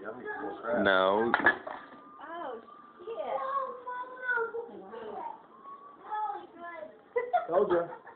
yummy. Full crab. No. Oh, shit. Told ya.